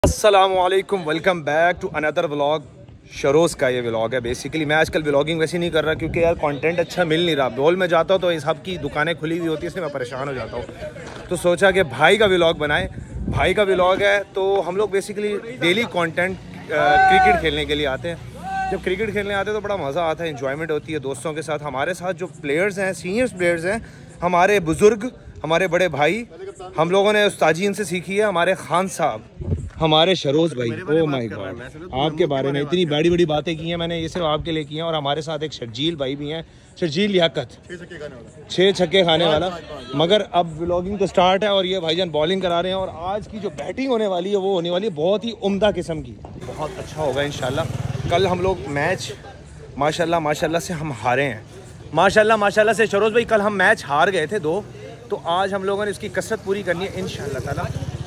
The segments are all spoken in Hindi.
अस्सलामुअलैकुम, welcome back to another vlog. Sharoz का ये व्लॉग है। बेसिकली मैं आजकल व्लॉगिंग वैसे नहीं कर रहा क्योंकि यार कंटेंट अच्छा मिल नहीं रहा। बॉल में जाता हूँ तो इस सब की दुकानें खुली हुई होती है, इसलिए मैं परेशान हो जाता हूँ। तो सोचा कि भाई का व्लॉग बनाए। भाई का व्लॉग है तो हम लोग बेसिकली डेली कंटेंट क्रिकेट खेलने के लिए आते हैं। जब क्रिकेट खेलने आते हैं तो बड़ा मज़ा आता है, इंजॉयमेंट होती है दोस्तों के साथ। हमारे साथ जो प्लेयर्स हैं, सीनियर्स प्लेयर्स हैं, हमारे बुज़ुर्ग, हमारे बड़े भाई, हम लोगों ने उस्तादी इनसे सीखी है। हमारे खान साहब, हमारे शरोज़ भाई, ओ माय गॉड, आपके बारे में इतनी बड़ी बड़ी बातें की हैं मैंने, ये सिर्फ आपके लिए की हैं। और हमारे साथ एक शर्जील भाई भी हैं, शर्जील लियाकत, 6 छक्के खाने वाला। मगर अब व्लॉगिंग तो स्टार्ट है और ये भाईजान बॉलिंग करा रहे हैं। और आज की जो बैटिंग होने वाली है वो होने वाली है बहुत ही उम्दा किस्म की, बहुत अच्छा होगा इंशाल्लाह। कल हम लोग मैच माशाल्लाह से हम हारे हैं। माशाल्लाह से शरोज़ भाई, कल हम मैच हार गए थे 2, तो आज हम लोगों ने इसकी कसरत पूरी करनी है इंशाल्लाह ताला।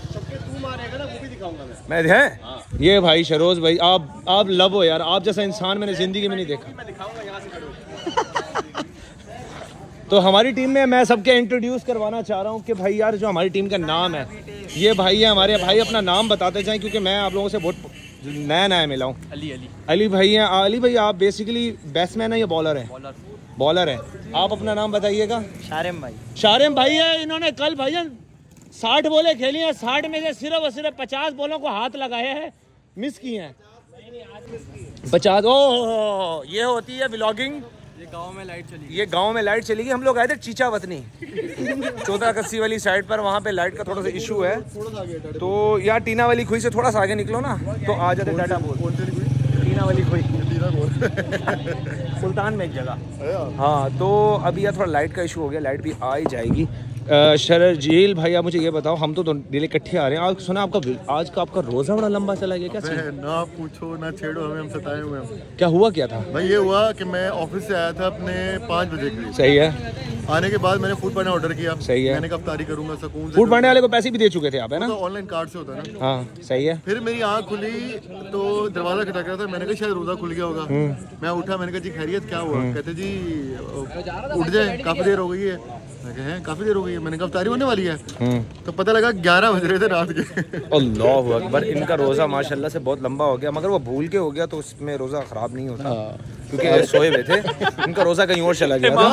मैं है ये भाई शरोज़ भाई, आप लब हो यार, आप जैसा इंसान मैंने ज़िंदगी में नहीं देखा। तो हमारी टीम में मैं सबके इंट्रोड्यूस करवाना चाह रहा हूँ कि भाई यार जो हमारी टीम का नाम है, ये भाई है हमारे भाई। अपना नाम बताते जाएं क्योंकि मैं आप लोगों से बहुत नया मिला हूँ। अली भाई हैं। अली भाई, आप बेसिकली बैट्समैन है या बॉलर है? बॉलर है। आप अपना नाम बताइएगा। शारिम भाई है। इन्होंने कल भाई 60 बॉलें खेली हैं, 60 में से सिर्फ और सिर्फ 50 बॉलों को हाथ लगाए हैं, मिस किए हैं 50। ओह, ये होती है व्लॉगिंग। ये गांव में लाइट चली गई। हम लोग आए थे चीचा वतनी 14 कस्सी वाली साइड पर, वहाँ पे लाइट का थोड़ा सा इशू है। तो यार टीना वाली खुई से थोड़ा सा आगे निकलो ना तो आ जाते। टाटा बोल। टीना वाली खुई सुल्तान में एक जगह। हाँ, तो अभी यार थोड़ा लाइट का इशू हो गया, लाइट भी आ ही जाएगी। शर्जील भाई, आप मुझे ये बताओ, हम तो डेली इकट्ठे आ रहे हैं। आज सुना आज का आपका रोजा बड़ा लंबा चला गया, क्या ना पूछो ना छेड़ो, हम सताए हुए हैं। क्या हुआ, क्या था भाई? ये हुआ कि मैं ऑफिस से आया था अपने 5 बजे के। सही है। आने के बाद मैंने फूड पांडा ऑर्डर किया। सही है। मैंने कब तारी करूंगा सुकून से। फूड पांडे वाले को पैसे भी दे चुके थे आप, है ना? तो ऑनलाइन कार्ड से होता है ना। हाँ, सही है। फिर मेरी आँख खुली तो दरवाजा खटक रहा था। मैंने कहा शायद रोजा खुल गया होगा। मैं उठा, मैंने कहा जी खैरियत, क्या हुआ? कहते जी उठ जाए, काफी देर हो गई है। मैं कहा काफी देर हो गई है। मैंने कहा तारी होने वाली है। तो पता लगा 11 बज रहे थे रात के। अल्लाहु अकबर। इनका रोजा माशाल्लाह से बहुत लंबा हो गया, मगर वो भूल के हो गया तो उसमें रोजा खराब नहीं होता क्योंकि सोए हुए थे। इनका रोजा कहीं और चला गया।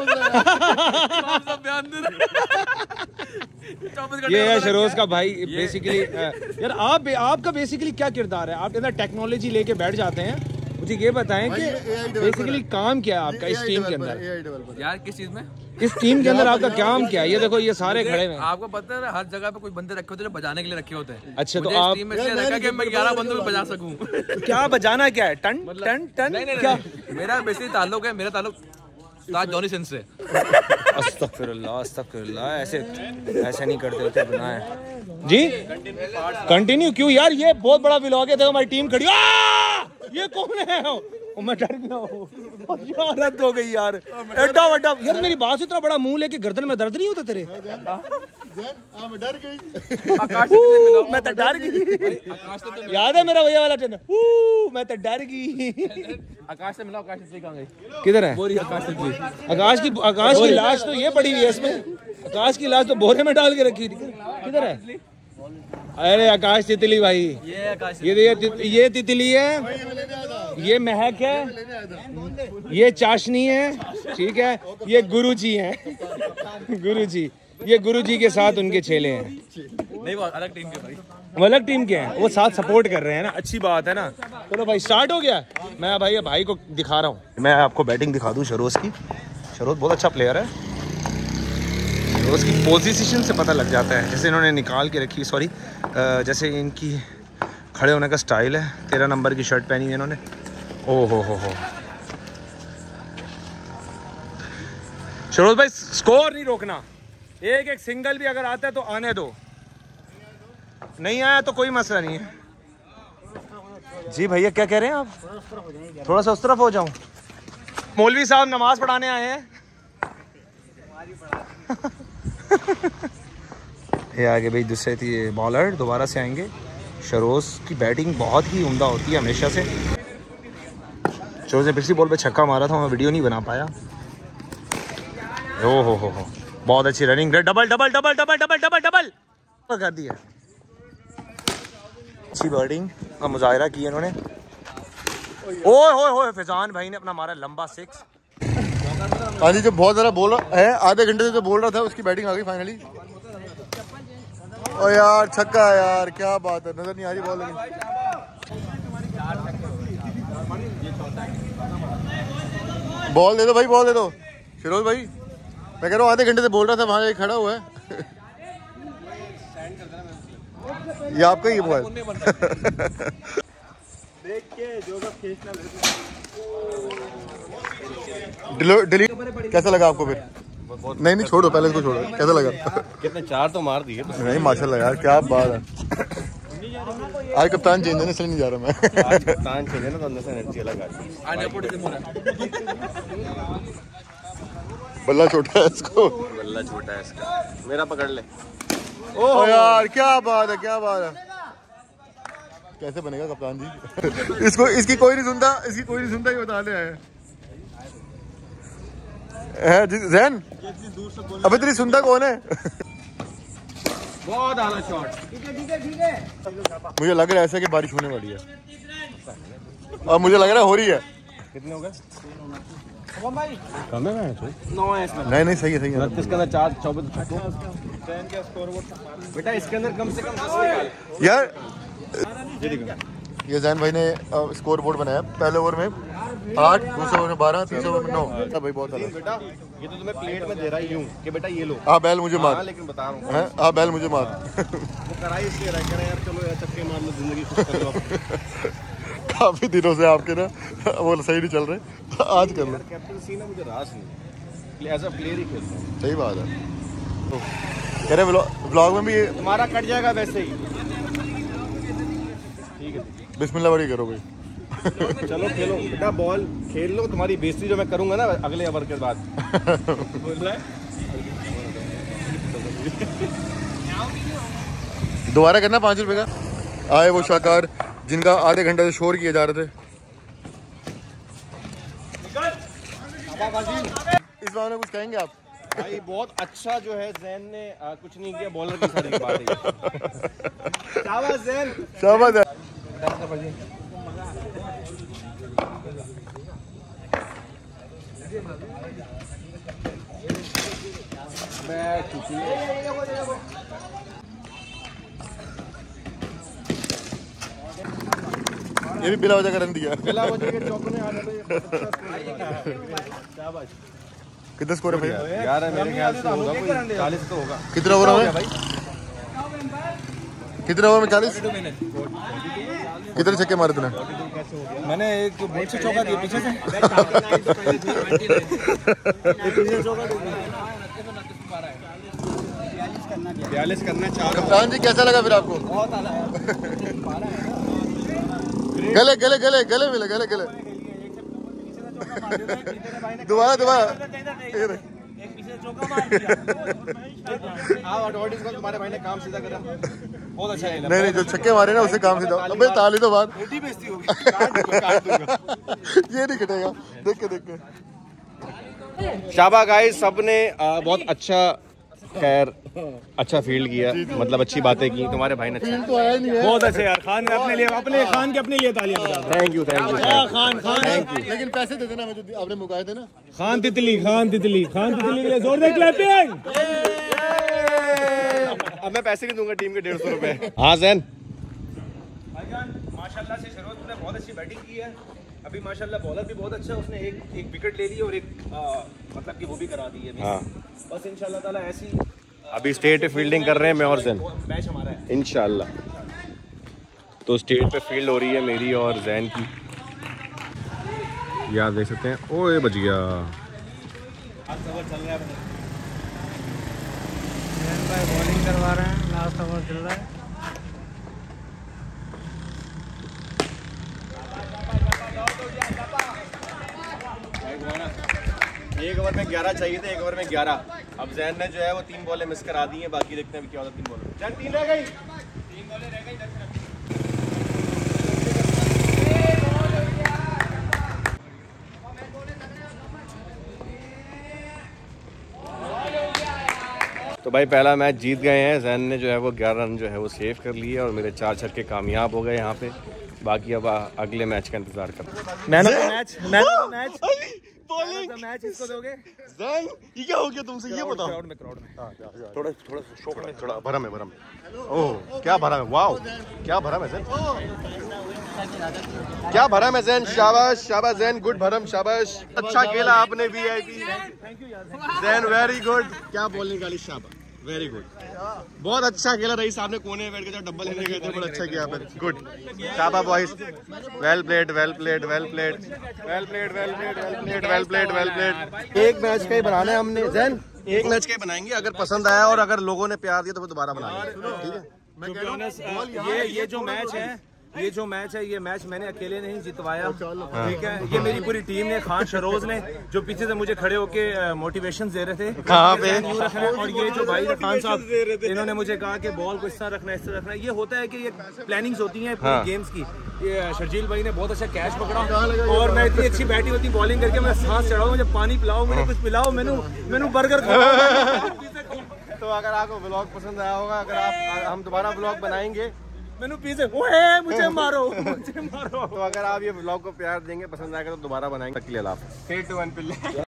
ये है शरोज़ का भाई। बेसिकली यार आपका बेसिकली क्या किरदार है? आप इधर टेक्नोलॉजी लेके बैठ जाते हैं। मुझे ये बताएं कि बेसिकली काम क्या है आपका इस टीम के अंदर? यार किस चीज में? इस टीम के अंदर आपका काम क्या है? ये देखो, ये सारे खड़े हैं। आपको पता है हर जगह पे कोई बंदे रखे होते हैं जो बजाने के लिए रखे होते हैं। अच्छा, तो आप टीम में इसलिए रखा कि मैं 11 बंदों को बजा सकूं। क्या बजाना क्या है? टन टन टन क्या? मेरा बेसिकली ताल्लुक है, मेरा ताल्लुक ताज जॉनी सिंह से। अस्तगफिरुल्लाह, ऐसे नहीं करते होते बनाए जी। कंटिन्यू क्यों यार? ये बहुत बड़ा व्लॉग है। देखो हमारी टीम खड़ी। ये कौन है? मैं डर गया, रद्द हो गई यार। एड्डा वड्डा यार, मेरी बात से इतना बड़ा मुंह लेके गर्दन में दर्द नहीं होता तेरे? मैं डर गई। मैं तो डर गई। याद है मेरा भैया वाला ट्रेन? मैं तो डर गई। आकाश से मिला, आकाश से कहाँ गई? किधर है आकाश की लाश? तो ये पड़ी हुई है इसमें। आकाश की लाश तो बोरे में डाल के रखी थी। किधर है? अरे आकाश तितली भाई, ये तितली है, ये महक है, ये चाशनी है, ठीक है, ये गुरुजी हैं। गुरुजी, ये गुरुजी के साथ उनके चेले हैं। नहीं, वो अलग टीम के भाई। वो अलग टीम के हैं, वो साथ सपोर्ट कर रहे हैं ना, अच्छी बात है ना। चलो भाई, स्टार्ट हो गया। मैं भाई को दिखा रहा हूँ। मैं आपको बैटिंग दिखा दूँ शरोज़ की। शरोज़ बहुत अच्छा प्लेयर है। उसकी पोजीशन से पता लग जाता है, जैसे इन्होंने निकाल के रखी, सॉरी, जैसे इनकी खड़े होने का स्टाइल है। 13 नंबर की शर्ट पहनी है इन्होंने। ओ हो। शरोज़ भाई, स्कोर नहीं रोकना। एक सिंगल भी अगर आता है तो आने दो, नहीं आया तो कोई मसला नहीं है। जी भैया, क्या कह रहे हैं आप? थोड़ा सा उस तरफ हो जाऊं? मौलवी साहब नमाज पढ़ाने आए हैं। ये आगे भाई दूसरे थी बॉलर, दोबारा से आएंगे। शरोज़ की बैटिंग बहुत ही उम्दा होती है हमेशा से। शरोज़ ने पिछली बॉल पे छक्का मारा था, मैं वीडियो नहीं बना पाया। ओ हो, बहुत अच्छी रनिंग। डबल कर दिया। अच्छी बर्डिंग का मुजाहरा किया इन्होंने। ओए होए होए, फैजान भाई ने अपना मारा लंबा 6। हाँ जी, जो बहुत ज़्यादा बोल रहा है, आधे घंटे से जो बोल रहा था उसकी बैटिंग आ गई फाइनली। ओ यार छक्का यार, क्या बात है, नजर नहीं आ रही बॉल। बॉल दे दो भाई, बॉल दे दो फिरोज भाई। मैं कह रहा हूँ आधे घंटे से बोल रहा था, वहाँ खड़ा हुआ है। ये आपका ही मोबाइल। डिलीट कैसा लगा आपको फिर? नहीं छोड़ो, पहले इसको छोड़ो, कैसा लगा? कितने 4 तो मार दिए। नहीं माशाल्लाह यार, क्या बात है। आज कप्तान चेंज है ना, इसलिए नहीं जा रहा मैं। आज कप्तान चेंज है ना, तो अंदर से एनर्जी अलग आती है। बल्ला छोटा है इसको, बल्ला छोटा है इसका। मेरा पकड़ ले। ओ यार क्या बात है, क्या बात है। कैसे बनेगा कप्तान जी? इसको इसकी कोई नहीं सुनता, इसकी कोई नहीं सुनता, ये बताने आए हैं जी। जैन अबे तेरी सुनता कौन है? बहुत आला शॉट। मुझे लग रहा है ऐसा कि बारिश होने वाली है, और मुझे लग रहा है हो रही है। कितने हो गए? कम है 9 है इसमें। नहीं सही है, सही है। 29 के अंदर 4 24 बेटा, इसके अंदर कम से कम 10 निकाल यार। ये जैन भाई ने स्कोर बोर्ड बनाया। पहले ओवर में 8, दूसरे ओवर में 12, तीसरे ओवर में 9। भाई बहुत अलग। बेटा ये तो तुम्हें प्लेट में दे रहा हूँ कि बेटा ये लो। हाँ बैल मुझे मार। लेकिन बता रहा हूँ, हाँ बैल मुझे मार। वो कराई इसलिए रह कर यार, चलो यार चक्के मार लो, जिंदगी खुश कर लो। काफी दिनों से आपके ना वो सही नहीं चल रहे, आज कर लो। कैप्टनसी ना मुझे रास नहीं, एज अ प्लेयर ही खेलता हूँ। सही बात है। तो कह रहे व्लॉग में भी ये तुम्हारा कट जाएगा वैसे ही। ठीक है, बिस्मिल्लाह बड़ी करो भाई। चलो खेलो बेटा, बॉल खेल लो। तुम्हारी बेइज्जती जो मैं करूंगा ना अगले ओवर के बाद। दोबारा करना 5 रुपए का। आए वो शाहकार जिनका आधे घंटे से शोर किए जा रहे थे। इस बार में कुछ कहेंगे आप? भाई बहुत अच्छा जो है, जैन ने कुछ नहीं किया, बॉलर की सारी बात है। शाबाश जैन, शाबाश है। ये भी बिला वजह का रन दिया। बिला वजह के चौके आ जाते। शाबाश। कितना स्कोर है भैया? 11 मेरे ख्याल से होगा, 40 तो होगा। कितना ओवर में? कितने ओवर में 40? कितने छक्के मारे तूने? मैंने एक बोल्ड से चौका दिया पीछे से। 42 करना 4। कप्तान जी कैसा लगा फिर आपको? गले गले गले गले मिले, गले गले। दोबारा तुम्हारे भाई ने काम सीधा करा, बहुत अच्छा है। नहीं जो छक्के मारे ना उससे काम सीधा। अबे ताली तो बात। छोटी बेइज्जती होगी। ये नहीं कटेगा, देख के शाबा गाइस, सबने बहुत अच्छा, खैर अच्छा फील्ड किया, मतलब अच्छी बातें की। तुम्हारे भाई ने फील्ड तो आया नहीं है। बहुत अच्छे यार, खान ने अपने लिए तालियां बजा दो। थैंक यू खान लेकिन पैसे दे देना, जो आपने मुकाए थे ना। खान तितली के लिए जोरदार क्लैपिंग। अब मैं पैसे नहीं दूंगा टीम के 150 रुपए। हाँ जैन माशाल्लाह से शरोज ने बहुत अच्छी बैटिंग की है। अभी माशाल्लाह बॉलर भी बहुत अच्छा है, उसने एक विकेट ले ली और एक मतलब कि वो भी करा दी है। हाँ। बस इंशाल्लाह ताला ऐसी अभी स्टेट पे फील्डिंग कर रहे हैं मैं और जैन, मैच हमारा है इंशाल्लाह। तो स्टेट पे फील्ड हो रही है मेरी और जैन की, यार देख सकते हैं। ओए बच गया। बॉलिंग करवा रहे हैं, लास्ट ओवर चल रहा है। एक ओवर में 11 चाहिए थे, एक ओवर में 11। अब जैन ने जो है वो 3 बॉलें मिस करा दी हैं, बाकी देखते हैं अभी क्या होता है। 3 बॉलें, जैन 3 रह गई। 3 बॉलें रह गई। तो भाई पहला मैच जीत गए हैं। जैन ने जो है वो 11 रन जो है वो सेव कर लिए और मेरे 4 छक्के कामयाब हो गए यहाँ पे। बाकी अब अगले मैच का इंतजार करते हैं। Man of the match match इसको दोगे? जैन ये क्या हो गया तुमसे, ये बताओ। क्राउड में थोड़ा शौक में, थोड़ा भरम है, भरम। ओह क्या भरम है, वाओ क्या भरम है जैन, क्या भरम है जैन। शाबाश शाबाश जैन, गुड भरम, शाबाश। अच्छा खेला आपने वीआईपी जैन, वेरी गुड। क्या बोलने वाली, शाबाश, वेरी गुड। बहुत अच्छा खेला रईस, आपने कोने में बैठ के जो डब्बल लेने गए थे, बहुत अच्छा किया आपने, गुड शाबाश boys, well played well played well played well played well played well played well played well played. एक मैच का ही बनाना है हमने जैन, एक मैच का ही बनाएंगे। अगर पसंद आया और अगर लोगों ने प्यार दिया तो फिर दोबारा बनाएंगे, ठीक है। मैं कह रहा हूं ये जो मैच है, ये मैच मैंने अकेले नहीं जितवाया, ठीक है। ये मेरी पूरी टीम ने, खान शरोज ने जो पीछे से मुझे खड़े होके मोटिवेशन दे रहे थे कहाँ पे, और ये जो भाई खान साहब इन्होंने मुझे कहा कि बॉल को इस तरह रखना है, इस तरह रखना है। ये होता है कि ये प्लानिंग्स होती हैं पूरी गेम्स की। ये शर्जील भाई ने बहुत अच्छा कैच पकड़ा और मैं इतनी अच्छी बैटिंग होती बॉलिंग करके मैं सांस चढ़ाऊं, मुझे पानी पिलाओ, मुझे कुछ पिलाओ, मैंने बर्गर तो अगर आपको व्लॉग पसंद आया होगा, अगर आप हम दोबारा व्लॉग बनाएंगे, मैंने पीछे ओए मुझे मारो तो अगर आप ये व्लॉग को प्यार देंगे, पसंद आएगा तो दोबारा बनाएंगे।